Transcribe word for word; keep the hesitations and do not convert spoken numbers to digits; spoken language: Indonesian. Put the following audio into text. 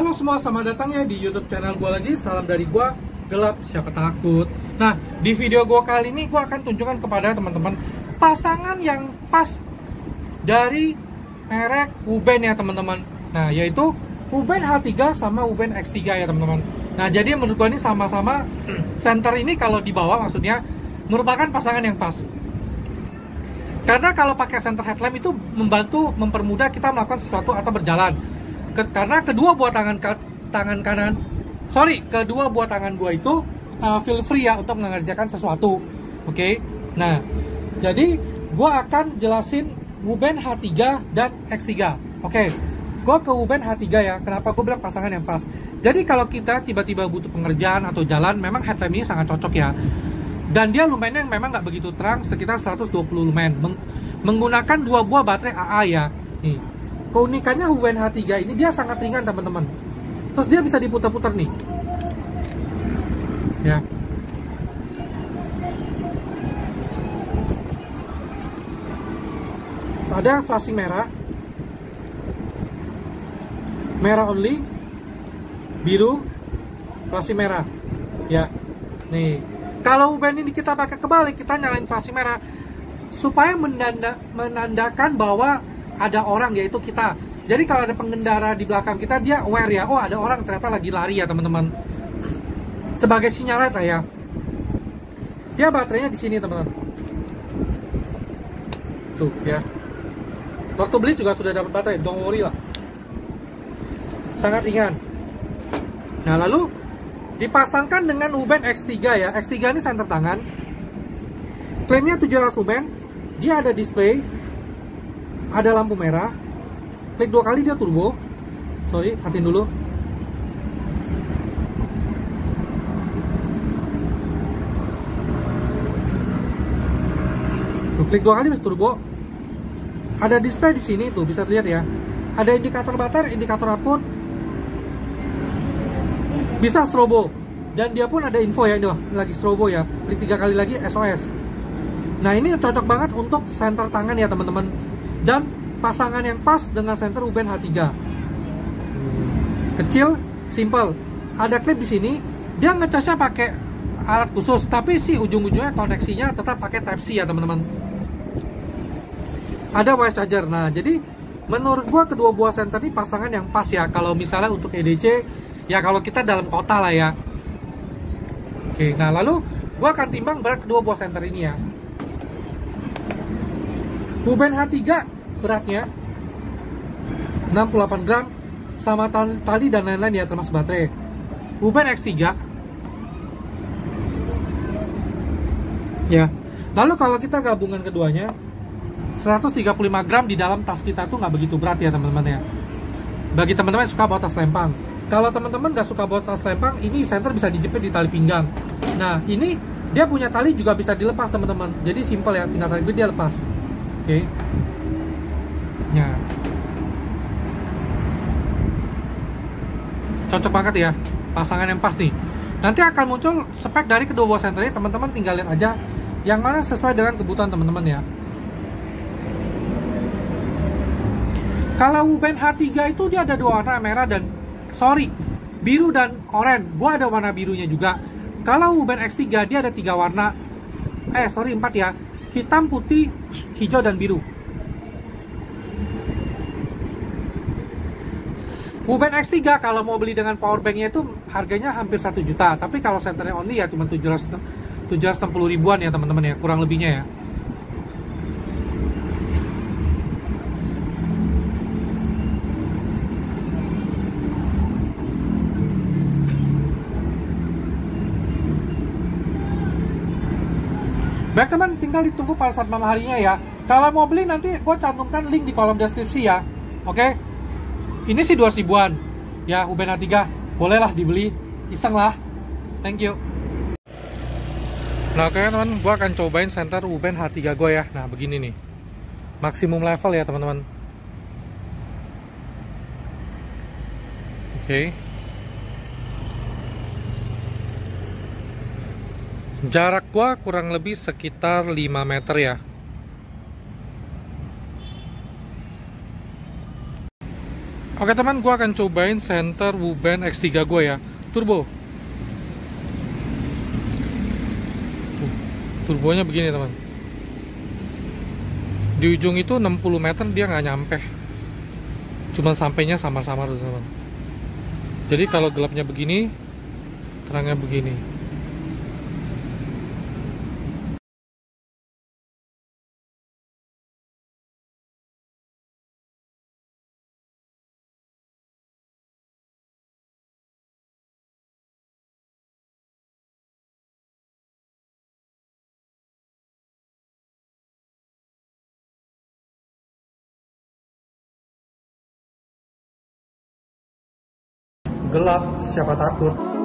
Halo semua, selamat datang ya di YouTube channel gue lagi. Salam dari gue, gelap siapa takut. Nah, di video gue kali ini gue akan tunjukkan kepada teman-teman pasangan yang pas dari merek Wuben ya teman-teman. Nah, yaitu Wuben H tiga sama Wuben X tiga ya teman-teman. Nah, jadi menurut gue ini sama-sama center ini kalau dibawa maksudnya merupakan pasangan yang pas. Karena kalau pakai center headlamp itu membantu mempermudah kita melakukan sesuatu atau berjalan. Ke, karena kedua buah tangan tangan kanan, sorry, kedua buah tangan gua itu uh, feel free ya untuk mengerjakan sesuatu. Oke. Okay? Nah, jadi gua akan jelasin Wuben H tiga dan X tiga. Oke. Okay. Gua ke Wuben H tiga ya. Kenapa gua bilang pasangan yang pas? Jadi kalau kita tiba-tiba butuh pengerjaan atau jalan, memang headlamp ini sangat cocok ya. Dan dia lumennya yang memang nggak begitu terang, sekitar seratus dua puluh lumen. Meng menggunakan dua buah baterai A A ya. Nih. Keunikannya Wuben H tiga ini dia sangat ringan teman-teman. Terus dia bisa diputar-putar nih. Ya. Ada flashing merah. Merah only. Biru. Flashing merah. Ya. Nih. Kalau Wuben ini kita pakai kebalik, kita nyalain flashing merah supaya menanda, menandakan bahwa ada orang, yaitu kita. Jadi kalau ada pengendara di belakang kita, dia aware ya, oh ada orang ternyata lagi lari ya teman-teman. Sebagai sinyal lah ya. Dia baterainya di sini teman-teman. Tuh ya. Waktu beli juga sudah dapat baterai, don't worry lah. Sangat ringan. Nah lalu dipasangkan dengan Wuben X tiga ya. X tiga ini center tangan. Klaimnya tujuh ratus lumen. Dia ada display. Ada lampu merah. Klik dua kali dia turbo. Sorry, matiin dulu. Tuh, klik dua kali bisa turbo. Ada display di sini tuh, bisa lihat ya. Ada indikator baterai, indikator output. Bisa strobo. Dan dia pun ada info ya, ini lagi strobo ya. Klik tiga kali lagi S O S. Nah, ini cocok banget untuk center tangan ya, teman-teman. Dan pasangan yang pas dengan center Wuben H tiga. Kecil, simple. Ada klip di sini. Dia ngecasnya pakai alat khusus, tapi sih ujung-ujungnya koneksinya tetap pakai Type C ya, teman-teman. Ada wireless charger. Nah, jadi menurut gua kedua buah center ini pasangan yang pas ya. Kalau misalnya untuk E D C, ya kalau kita dalam kota lah ya. Oke, nah lalu gua akan timbang berat kedua buah center ini ya. Wuben H tiga beratnya enam puluh delapan gram sama tali dan lain-lain ya, termasuk baterai. Wuben X tiga ya. Lalu kalau kita gabungan keduanya, seratus tiga puluh lima gram di dalam tas kita tuh nggak begitu berat ya teman-teman ya. Bagi teman-teman yang suka bawa tas lempang. Kalau teman-teman nggak suka bawa tas lempang, ini center bisa dijepit di tali pinggang. Nah ini dia punya tali juga bisa dilepas teman-teman. Jadi simple ya, tinggal tali dia lepas. Oke. Okay. Ya. Cocok banget ya, pasangan yang pas nih. Nanti akan muncul spek dari kedua buah center ini, teman-teman tinggal lihat aja yang mana sesuai dengan kebutuhan teman-teman ya. Kalau Wuben H tiga itu dia ada dua warna, merah dan sorry, biru dan oranye. Gua ada warna birunya juga. Kalau Wuben X tiga dia ada tiga warna. Eh, sorry, empat ya. Hitam, putih, hijau dan biru. Wuben X tiga kalau mau beli dengan power banknya itu harganya hampir satu juta. Tapi kalau centernya only ya cuma tujuh ratus enam puluh ribuan ya teman-teman ya, kurang lebihnya ya. Baik teman, tinggal ditunggu pada saat malam harinya ya. Kalau mau beli nanti gue cantumkan link di kolom deskripsi ya. Oke. Ini sih dua ratus ribuan. Ya, Wuben H tiga. Bolehlah dibeli. Iseng lah. Thank you. Nah, oke teman, gue akan cobain center Wuben H tiga gue ya. Nah, begini nih. Maksimum level ya, teman-teman. Oke. Jarak gue kurang lebih sekitar lima meter ya. Oke teman, gue akan cobain center Wuben X tiga gue ya, turbo. Tuh, turbonya begini teman. Di ujung itu enam puluh meter dia nggak nyampe, cuman sampainya sama-sama teman. Jadi kalau gelapnya begini, terangnya begini. Gelap, siapa takut?